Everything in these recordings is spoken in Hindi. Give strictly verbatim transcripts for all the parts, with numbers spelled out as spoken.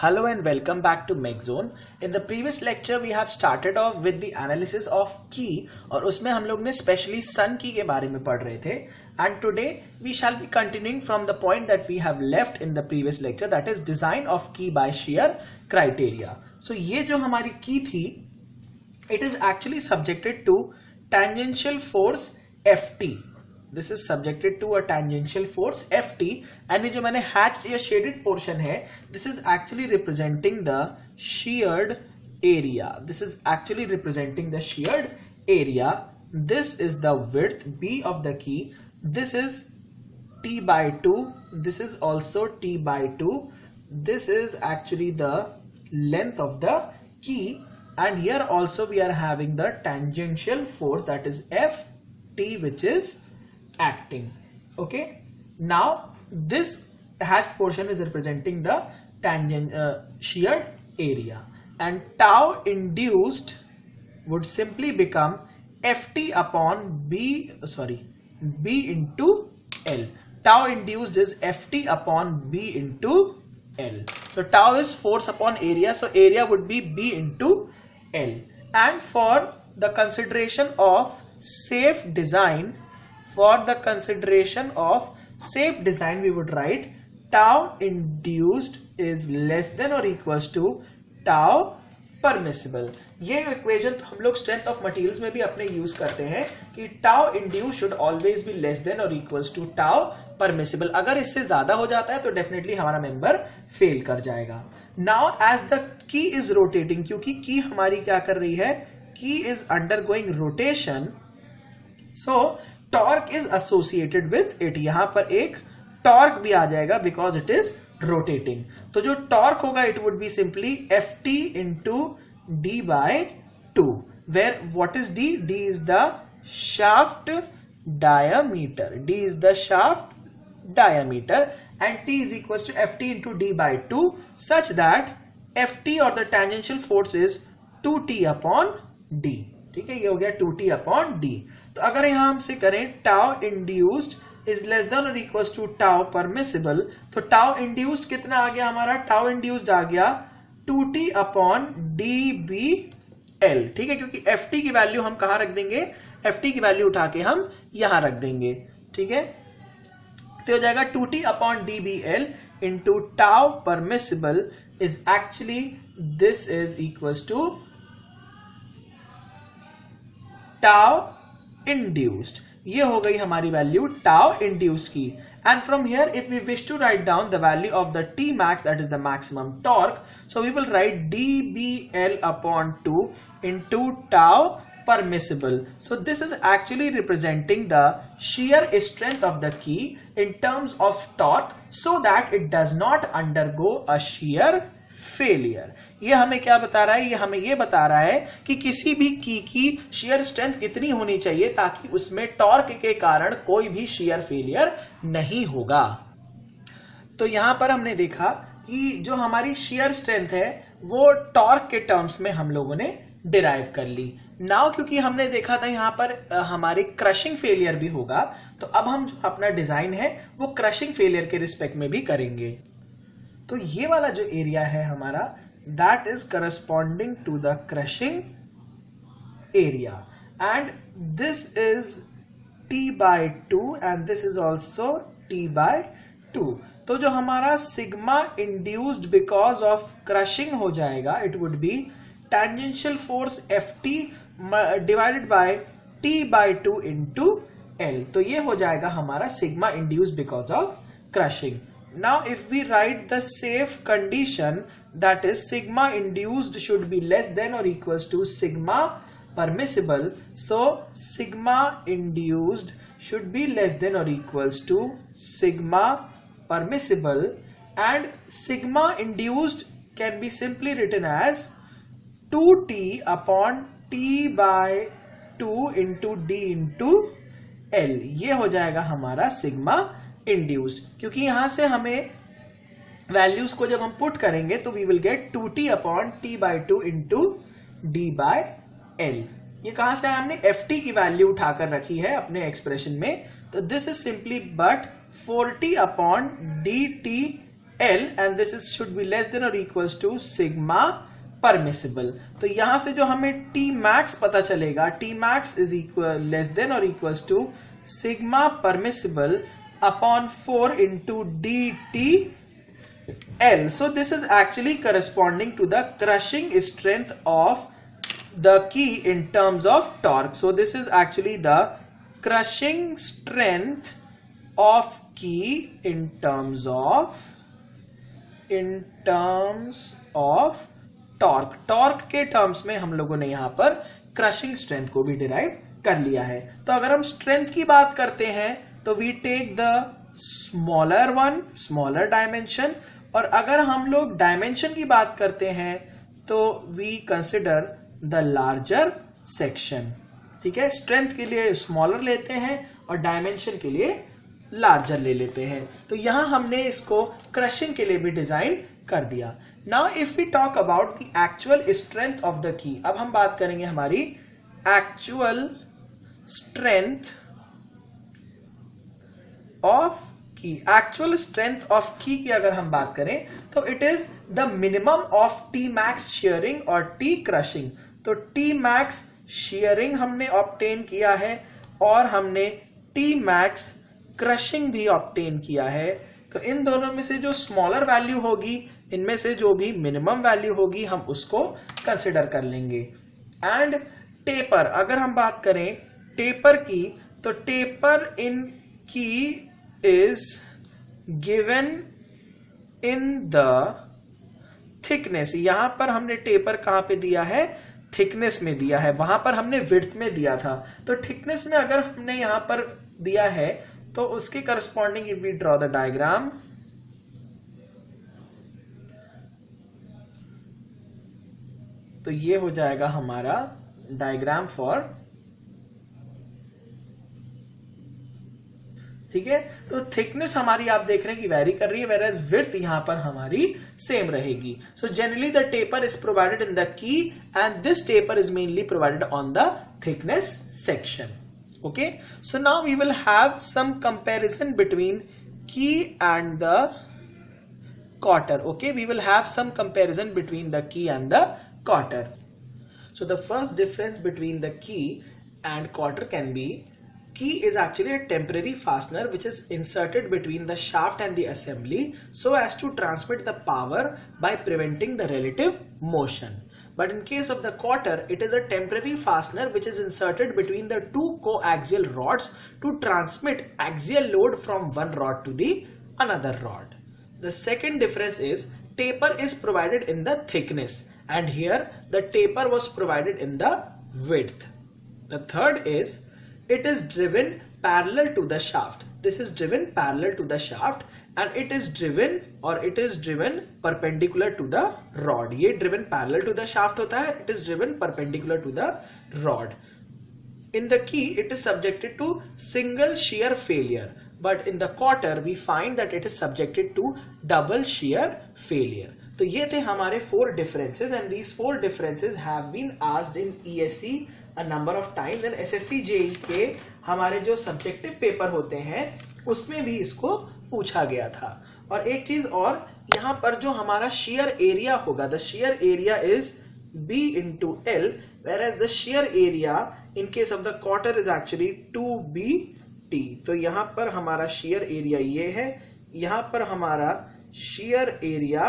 Hello and welcome back to MechZone. In the previous lecture we have started off with the analysis of key और उसमें हम लोग ने specially sun key के बारे में पढ़ रहे थे and today we shall be continuing from the point that we have left in the previous lecture, that is design of key by shear criteria. So ये जो हमारी key थी it is actually subjected to tangential force F T. This is subjected to a tangential force F T and ये जो मैंने hatched या shaded portion है this is actually representing the sheared area. This is actually representing the sheared area. This is the width B of the key. This is T by two. This is also T by two. This is actually the length of the key and here also we are having the tangential force, that is F T, which is acting. Okay, now this hatched portion is representing the tangent uh, sheared area and tau induced would simply become F T upon B, sorry, B into L. Tau induced is F T upon B into L. So tau is force upon area, so area would be B into L. And for the consideration of safe design, for the consideration of safe design we would write tau induced is less than or equals to tau permissible. ये इक्वेशन तो हम लोग स्ट्रेंथ ऑफ मटेरियल्स में भी अपने यूज करते हैं कि tau induced should always be less than or equals to tau permissible. अगर इससे ज्यादा हो जाता है तो डेफिनेटली हमारा मेंबर फेल कर जाएगा. Now as the key is rotating, क्योंकि की हमारी क्या कर रही है, key is undergoing rotation, so torque is associated with it. यहां पर एक टॉर्क भी आ जाएगा बिकॉज इट इज रोटेटिंग. तो जो टॉर्क होगा it would be simply F T into D by two, where what is D, D is the shaft diameter, D is the shaft diameter and T is equal to F T into D by two such that F T और the tangential force is two T upon D. ठीक है, ये हो गया टू टी अपॉन डी. तो अगर यहां हमसे करें tau induced is less than और इक्वल्स टू टाउ परमिसिबल, तो टाउ इंड्यूस्ड कितना आ गया हमारा, टाउ इंड्यूस्ड आ गया two T upon D B L. ठीक है, क्योंकि एफ टी की वैल्यू हम कहां रख देंगे, एफ टी की वैल्यू उठा के हम यहां रख देंगे. ठीक है, तो हो जाएगा two T upon D B L into tau permissible is actually this is equals to tau induced. ये हो गई हमारी वैल्यू tau induced की. And from here if we wish to write down the value of the T max, that is the maximum torque, so we will write d b l upon two into tau permissible. So this is actually representing the shear strength of the key in terms of torque so that it does not undergo a shear failure. ये हमें क्या बता रहा है, ये हमें ये बता रहा है कि किसी भी की की शेयर स्ट्रेंथ कितनी होनी चाहिए ताकि उसमें टॉर्क के कारण कोई भी शेयर फेलियर नहीं होगा. तो यहां पर हमने देखा कि जो हमारी शेयर स्ट्रेंथ है वो टॉर्क के टर्म्स में हम लोगों ने डिराइव कर ली. नाउ क्योंकि हमने देखा था यहां पर हमारे क्रशिंग फेलियर भी होगा, तो अब हम जो अपना डिजाइन है वो क्रशिंग फेलियर के रिस्पेक्ट में भी करेंगे. तो ये वाला जो एरिया है हमारा that is corresponding to the crushing area and this is T by two and this is also T by two. तो जो हमारा sigma induced because of crushing हो जाएगा it would be tangential force F T divided by T by two into L. तो ये हो जाएगा हमारा sigma induced because of crushing. Now if we write the safe condition, that is sigma induced should be less than or equals to sigma permissible, so sigma induced should be less than or equals to sigma permissible and sigma induced can be simply written as two t upon t by two into d into L. ये हो जाएगा हमारा sigma इंड्यूस्ड. क्योंकि यहां से हमें वैल्यूज को जब हम पुट करेंगे तो we will get two T upon T by two into D by L. ये कहां से हमने एफ टी की वैल्यू उठाकर रखी है अपने एक्सप्रेशन में, तो this is simply but four T upon D T L and this is should be less than or equals to sigma permissible. तो यहां से जो हमें T max पता चलेगा, T max is equal less than or equals to sigma permissible upon four into dt L. So this is actually corresponding to the crushing strength of the key in terms of torque. So this is actually the crushing strength of key in terms of in terms of torque. Torque के टर्म्स में हम लोगों ने यहाँ पर क्रशिंग स्ट्रेंथ को भी डिराइव कर लिया है. तो अगर हम स्ट्रेंथ की बात करते हैं तो we take the smaller one, smaller dimension, और अगर हम लोग डायमेंशन की बात करते हैं तो we consider the larger section. ठीक है, स्ट्रेंथ के लिए स्मॉलर लेते हैं और डायमेंशन के लिए लार्जर ले लेते हैं. तो यहां हमने इसको क्रशिंग के लिए भी डिजाइन कर दिया. Now if we talk about the actual strength of the key, अब हम बात करेंगे हमारी actual strength of key. Actual strength of key की अगर हम बात करें तो it is the minimum of T max shearing और टी क्रशिंग. तो टी मैक्स शेयरिंग हमने ऑब्टेन किया है और हमने टी मैक्स क्रशिंग भी ऑब्टेन किया है. तो इन दोनों में से जो स्मॉलर वैल्यू होगी, इनमें से जो भी मिनिमम वैल्यू होगी हम उसको कंसिडर कर लेंगे. एंड टेपर, अगर हम बात करें टेपर की, तो taper in key is given in the thickness. यहां पर हमने टेपर कहां पे दिया है, थिकनेस में दिया है. वहां पर हमने विड्थ में दिया था. तो थिकनेस में अगर हमने यहां पर दिया है तो उसके corresponding if we draw the diagram, तो ये हो जाएगा हमारा डायग्राम फॉर. ठीक है, तो थिकनेस हमारी आप देख रहे हैं कि वेरी कर रही है, वेयर एज विड्थ यहां पर हमारी सेम रहेगी. So generally the taper is provided in the key and this taper is mainly provided on the thickness section. Okay, so now we will have some comparison between key and the quarter. Okay, we will have some comparison between the key and the quarter. So the first difference between the key and quarter can be, key is actually a temporary fastener which is inserted between the shaft and the assembly so as to transmit the power by preventing the relative motion. But in case of the quarter, it is a temporary fastener which is inserted between the two coaxial rods to transmit axial load from one rod to the another rod. The second difference is taper is provided in the thickness and here the taper was provided in the width. The third is it is driven parallel to the shaft. This is driven parallel to the shaft and it is driven or it is driven perpendicular to the rod. ये driven parallel to the shaft होता है, it is driven perpendicular to the rod. In the key, it is subjected to single shear failure, but in the quarter we find that it is subjected to double shear failure. तो ये थे हमारे four differences and these four differences have been asked in E S C a number of times and S S C J E के हमारे जो सब्जेक्टिव पेपर होते हैं उसमें भी इसको पूछा गया था. और एक चीज और, यहाँ पर जो हमारा shear area होगा, the shear area is B into L, whereas the shear area in case of the quarter is actually two B T. तो यहाँ पर हमारा shear area ये है, यहाँ पर हमारा shear area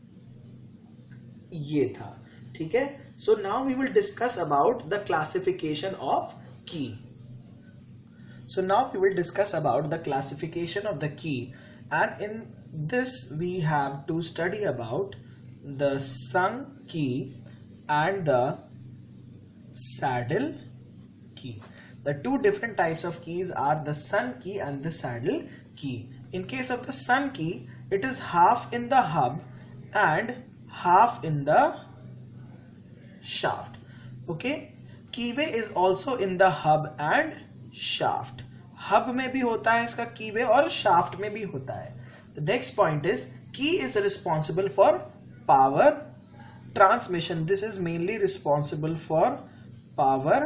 ये था. ठीक है, so now we will discuss about the classification of key. So now we will discuss about the classification of the key, and in this we have to study about the sunk key and the saddle key. The two different types of keys are the sunk key and the saddle key. In case of the sunk key, it is half in the hub and half in the shaft. Okay, keyway is also in the hub and shaft. Hub में भी होता है इसका कीवे और शाफ्ट में भी होता है. The next point is key is responsible for power transmission. This is mainly responsible for power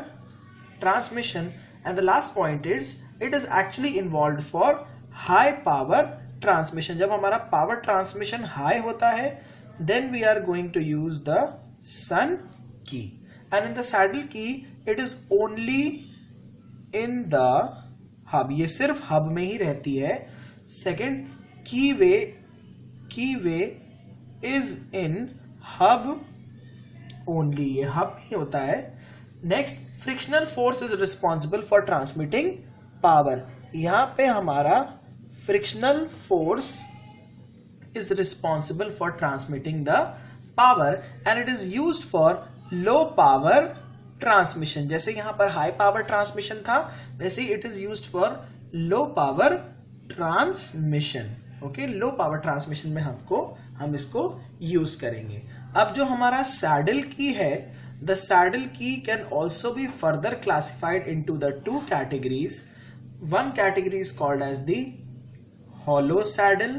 transmission. And the last point is it is actually involved for high power transmission, जब हमारा पावर ट्रांसमिशन हाई होता है then we are going to use the sunk key, and in the saddle key it is only in the hub, ये सिर्फ हब में ही रहती है. Second, key way key way is in hub only, ये हब ही होता है. Next, frictional force is responsible for transmitting power. यहां पे हमारा frictional force is responsible for transmitting the power and it is used for low power transmission. जैसे यहां पर हाई पावर ट्रांसमिशन था वैसे it is used for low power transmission. Okay, low power transmission में हमको हम इसको यूज करेंगे. अब जो हमारा सैडल की है, the saddle key can also be further classified into the two categories. One category is called as the hollow saddle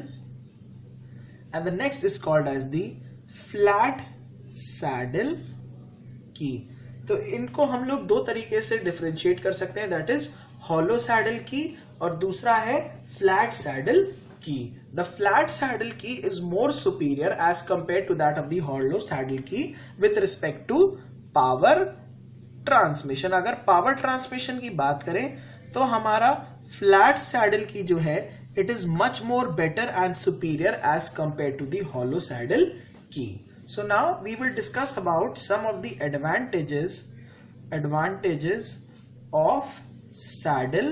and the next is called as the flat saddle key. तो इनको हम लोग दो तरीके से डिफरेंशिएट कर सकते हैं, that is hollow saddle key और दूसरा है flat saddle key. The flat saddle key is more superior as compared to that of the hollow saddle key with respect to power transmission. अगर power transmission की बात करें तो हमारा flat saddle key जो है it is much more better and superior as compared to the hollow saddle key. So now we will discuss about some of the advantages advantages of saddle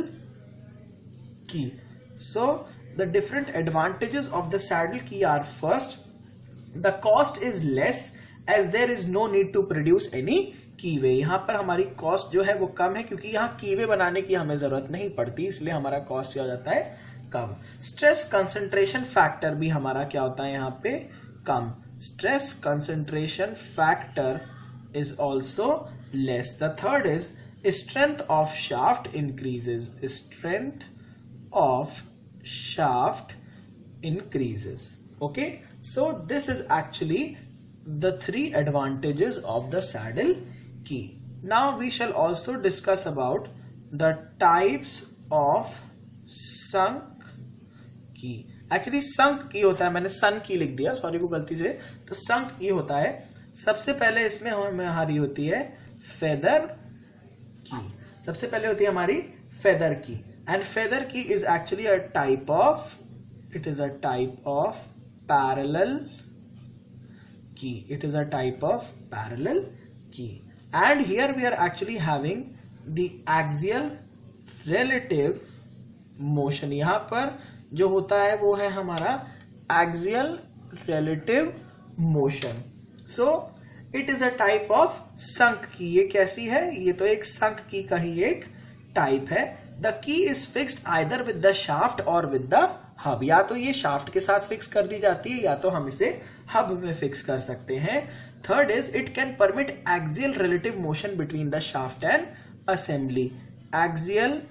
key. So the different advantages of the saddle key are: first, the cost is less as there is no need to produce any कीवे. यहाँ पर हमारी कॉस्ट जो है वो कम है क्योंकि यहाँ कीवे बनाने की हमें जरूरत नहीं पड़ती, इसलिए हमारा कॉस्ट क्या हो जाता है, कम. स्ट्रेस कंसंट्रेशन फैक्टर भी हमारा क्या होता है यहाँ पे, कम. Stress concentration factor is also less. The third is strength of shaft increases. Strength of shaft increases. Okay, so this is actually the three advantages of the saddle key. Now we shall also discuss about the types of sunk key. Actually sunk key होता है, मैंने sun key लिख दिया, सॉरी वो गलती से. तो sunk key होता है, सबसे पहले इसमें हमारी होती है feather key. सबसे पहले होती है हमारी feather key, and feather key is actually a type of it is a type of parallel key. It is a type of parallel key, and here we are actually having the axial relative motion. यहाँ पर जो होता है वो है हमारा axial relative motion. So it is a type of sunk key. ये कैसी है, ये तो एक sunk key का ही एक type है. The key is fixed either with the shaft or with the hub. या तो ये शाफ्ट के साथ फिक्स कर दी जाती है या तो हम इसे हब में फिक्स कर सकते हैं. Third is it can permit axial relative motion between the shaft and assembly. Axial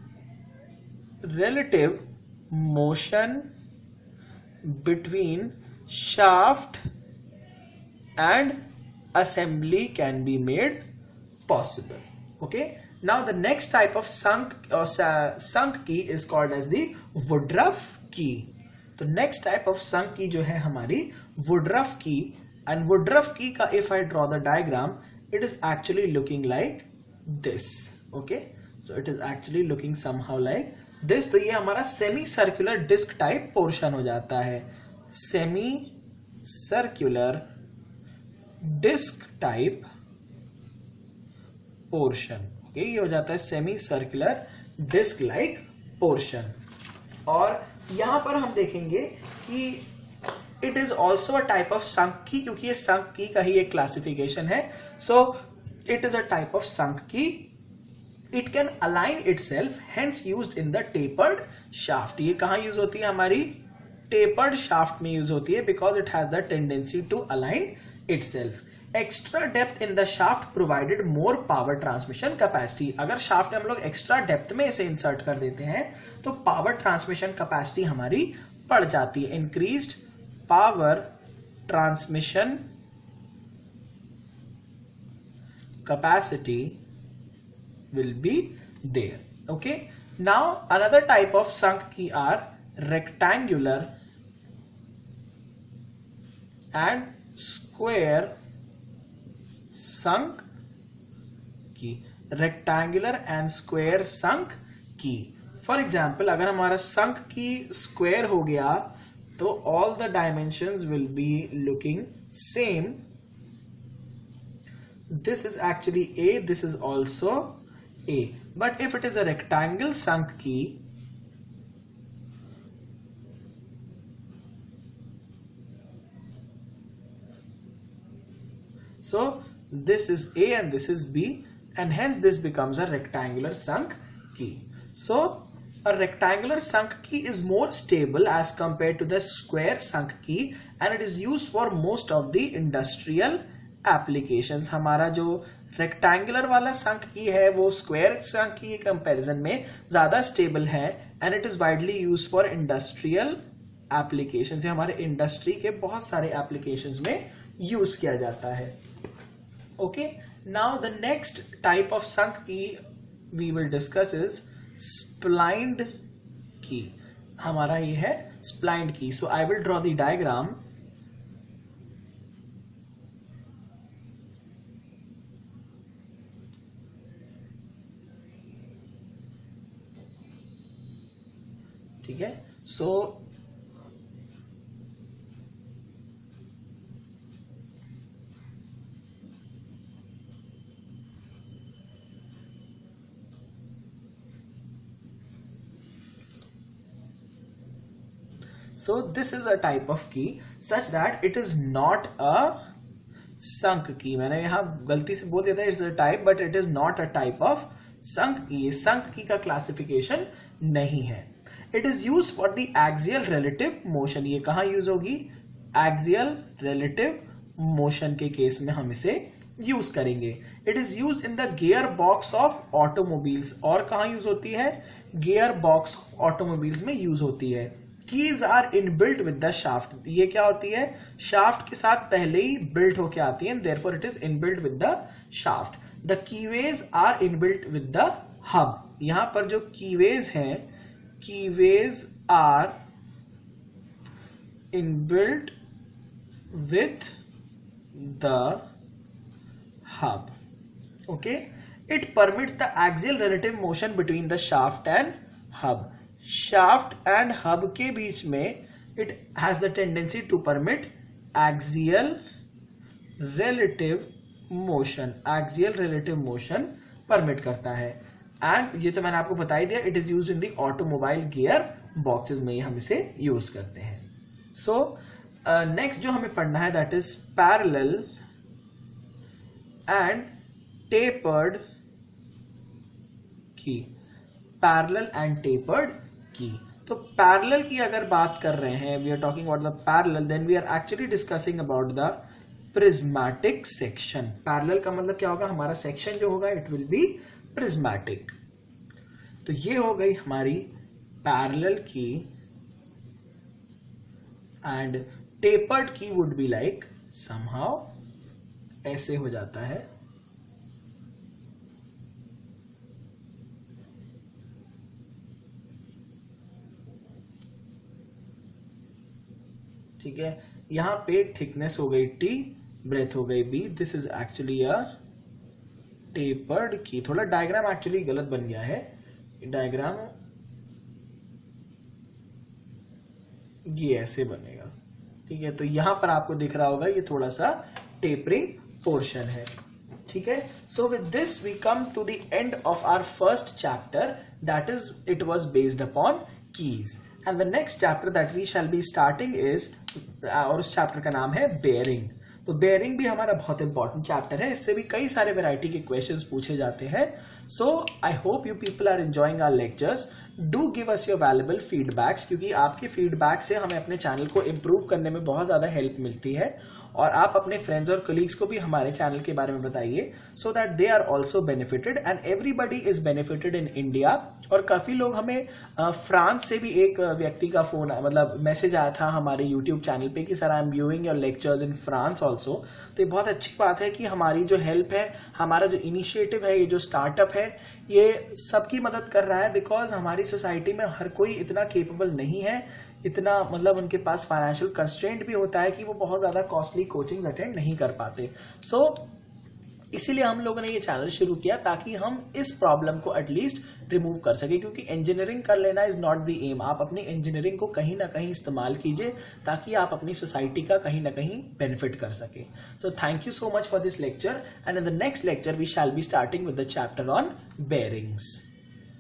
relative motion between shaft and assembly can be made possible. Okay. Now the next type of sunk or sunk key is called as the Woodruff key. तो next type of sunk key जो है हमारी Woodruff key, and Woodruff key का if I draw the diagram, it is actually looking like this. Okay, so it is actually looking somehow like this. तो ये हमारा semi circular disc type portion हो जाता है. Semi circular disc type portion. Okay, ये हो जाता है semi circular disc like portion. और यहाँ पर हम देखेंगे कि it is also a type of sunk key, क्योंकि ये sunk key का ही एक classification है. So it is a type of sunk key. It can align itself, hence used in the tapered shaft. ये कहाँ use होती है हमारी tapered shaft में use होती है, because it has the tendency to align itself. Extra depth in the shaft provided more power transmission capacity. अगर shaft में हम लोग extra depth में इसे insert कर देते हैं तो power transmission capacity हमारी बढ़ जाती है. Increased power transmission capacity will be there. Okay. Now another type of sunk key are rectangular and square sunk key, rectangular and square sunk key. For example, अगर हमारा sunk key square हो गया तो all the dimensions will be looking same. This is actually A, this is also A. But if it is a rectangle sunk key, so this is A and this is B, and hence this becomes a rectangular sunk key. So a rectangular sunk key is more stable as compared to the square sunk key, and it is used for most of the industrial applications. हमारा जो rectangular वाला sunk key है वो square sunk key के comparison में ज़्यादा stable है, and it is widely used for industrial applications. ये हमारे industry के बहुत सारे applications में use किया जाता है. Okay, now the next type of sunk key we will discuss is splined key. हमारा ये है splined key. So I will draw the diagram. ठीक है, so So this is a type of key such that it is not a sunk key. मैंने यहाँ गलती से बोल दिया था it's a type, but it is not a type of sunk key. sunk key का classification नहीं है. It is used for the axial relative motion. ये कहाँ use होगी? Axial relative motion के केस में हम इसे यूज करेंगे. It is used in the gear box of automobiles. और कहाँ यूज होती है? Gear box of automobiles में यूज होती है. Keys are inbuilt with the shaft. ये क्या होती है? शाफ्ट के साथ पहले ही बिल्ट होके आती है, therefore it is inbuilt with the shaft. The keyways are inbuilt with the hub. यहाँ पर जो keyways हैं, keyways are inbuilt with the hub. Okay, it permits the axial relative motion between the shaft and hub. Shaft and hub के बीच में it has the tendency to permit axial relative motion. axial relative motion permit करता है. and ये तो मैंने आपको बता ही दिया, it is used in the automobile gear boxes में हम इसे यूज करते हैं. so uh, next जो हमें पढ़ना है that is parallel and tapered key. parallel and tapered की. तो पैरेलल की अगर बात कर रहे हैं, we are talking about the parallel, then we are actually discussing about the prismatic section. Parallel का मतलब क्या होगा? हमारा सेक्शन जो होगा इट विल बी प्रिज्मेटिक. तो ये हो गई हमारी parallel key. And tapered key would be like somehow ऐसे हो जाता है. ठीक है, यहां पे थिकनेस हो गई टी, ब्रेथ हो गई B. This is actually a tapered key. थोड़ा डायग्राम एक्चुअली गलत बन गया है. डायग्राम ये ऐसे बनेगा. ठीक है, तो यहां पर आपको दिख रहा होगा ये थोड़ा सा टेपरिंग पोर्शन है. ठीक है, so with this we come to the end of our first chapter, that is it was based upon keys. And the next chapter that we shall be starting is, और उस चैप्टर का नाम है बेयरिंग. तो बेयरिंग भी हमारा बहुत इंपॉर्टेंट चैप्टर है. इससे भी कई सारे वैरायटी के क्वेश्चंस पूछे जाते हैं. So I hope you people are enjoying our lectures. Do give us your valuable feedbacks, क्योंकि आपके फीडबैक से हमें अपने चैनल को इम्प्रूव करने में बहुत ज़्यादा हेल्प मिलती है. और आप अपने फ्रेंड्स और कलीग्स को भी हमारे चैनल के बारे में बताइए, so that they are also benefited and everybody is benefited in India. और काफ़ी लोग हमें फ्रांस से भी एक व्यक्ति का फ़ोन मतलब मैसेज आया था हमारे यूट्यूब चैनल पे कि sir I am viewing your lectures in France also. तो ये बहुत अच्छी बात है कि हमारी जो हेल्प है, हमारा जो इनिशिएटिव है, ये जो स्टार्टअप है, ये सबकी मदद कर रहा है। बिकॉज हमारी सोसाइटी में हर कोई इतना केपेबल नहीं है, इतना मतलब उनके पास फाइनेंशियल कंस्ट्रेंट भी होता है कि वो बहुत ज़्यादा कॉस्टली कोचिंग्स अटेंड नहीं कर पाते। सो so, इसीलिए हम लोगों ने ये चैनल शुरू किया ताकि हम इस प्रॉब्लम को एटलीस्ट रिमूव कर सके, क्योंकि इंजीनियरिंग कर लेना इज नॉट द एम। आप अपनी इंजीनियरिंग को कहीं ना कहीं इस्तेमाल कीजिए ताकि आप अपनी सोसाइटी का कहीं ना कहीं बेनिफिट कर सके। So thank you so much for this lecture and in the next lecture we shall be starting with the chapter on bearings.